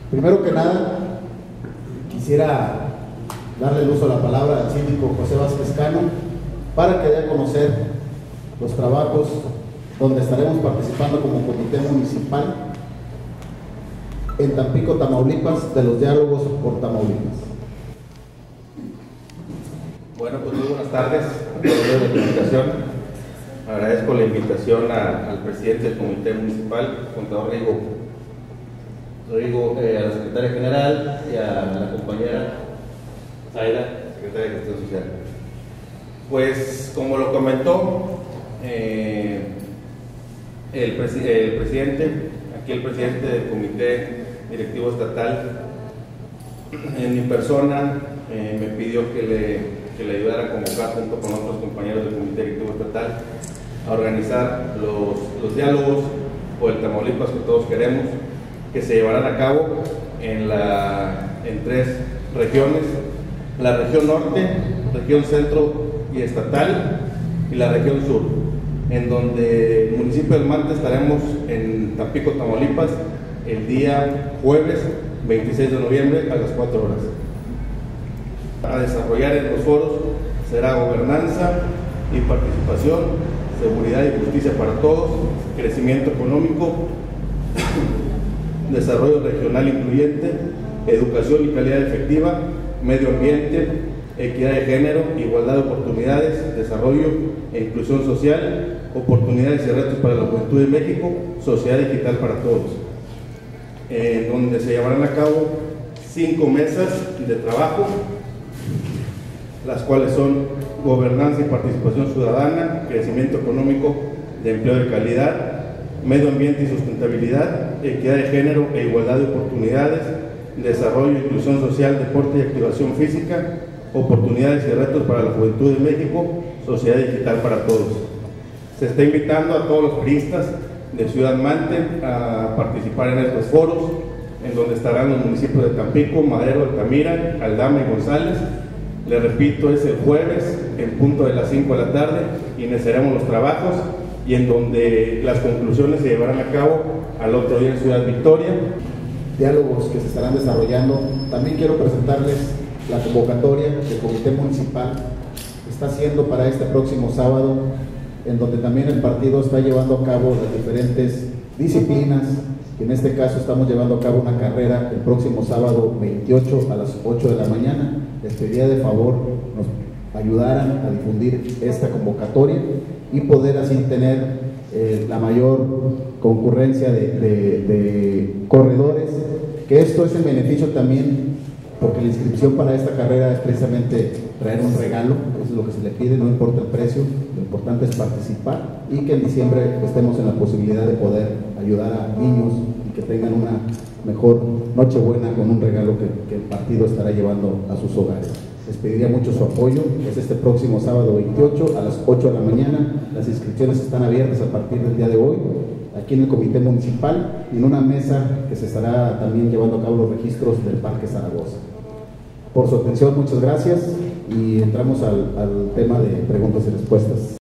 Primero que nada, quisiera darle el uso a la palabra al síndico José Vázquez Cano para que dé a conocer los trabajos donde estaremos participando como comité municipal en Tampico, Tamaulipas, de los diálogos por Tamaulipas. Bueno, pues muy buenas tardes a todos los medios de comunicación. Agradezco la invitación al presidente del comité municipal, contador Rodrigo, a la secretaria general y a la compañera Zaira, secretaria de Gestión Social. Pues, como lo comentó el presidente, aquí el presidente del comité directivo estatal, en mi persona, me pidió que le ayudara a convocar junto con otros compañeros del comité directivo estatal a organizar los diálogos por el Tamaulipas que todos queremos, que se llevarán a cabo en 3 regiones: la región norte, región centro y estatal, y la región sur, en donde el municipio del Mante estaremos en Tampico, Tamaulipas, el día jueves 26 de noviembre a las 4 horas. A desarrollar en los foros será gobernanza y participación, seguridad y justicia para todos, crecimiento económico, desarrollo regional incluyente, educación y calidad efectiva, medio ambiente, equidad de género, igualdad de oportunidades, desarrollo e inclusión social, oportunidades y retos para la juventud de México, sociedad digital para todos, donde se llevarán a cabo 5 mesas de trabajo, las cuales son gobernanza y participación ciudadana, crecimiento económico de empleo de calidad, medio ambiente y sustentabilidad, equidad de género e igualdad de oportunidades, desarrollo e inclusión social, deporte y activación física, oportunidades y retos para la juventud de México, sociedad digital para todos. Se está invitando a todos los priistas de Ciudad Mante a participar en estos foros, en donde estarán los municipios de Tampico, Madero, Altamira, Aldama y González. Le repito, es el jueves en punto de las 5 de la tarde, iniciaremos los trabajos y en donde las conclusiones se llevarán a cabo al otro día en Ciudad Victoria. Diálogos que se estarán desarrollando. También quiero presentarles la convocatoria que el comité municipal está haciendo para este próximo sábado, en donde también el partido está llevando a cabo las diferentes disciplinas, que en este caso estamos llevando a cabo una carrera el próximo sábado 28 a las 8 de la mañana. Les pediría de favor nos ayudaran a difundir esta convocatoria y poder así tener la mayor concurrencia de corredores, que esto es en beneficio también, porque la inscripción para esta carrera es precisamente traer un regalo, eso es lo que se le pide, no importa el precio, lo importante es participar y que en diciembre estemos en la posibilidad de poder ayudar a niños y que tengan una mejor Nochebuena con un regalo que el partido estará llevando a sus hogares. Les pediría mucho su apoyo. Es este próximo sábado 28 a las 8 de la mañana. Las inscripciones están abiertas a partir del día de hoy, aquí en el comité municipal, y en una mesa que se estará también llevando a cabo los registros del Parque Zaragoza. Por su atención, muchas gracias, y entramos al tema de preguntas y respuestas.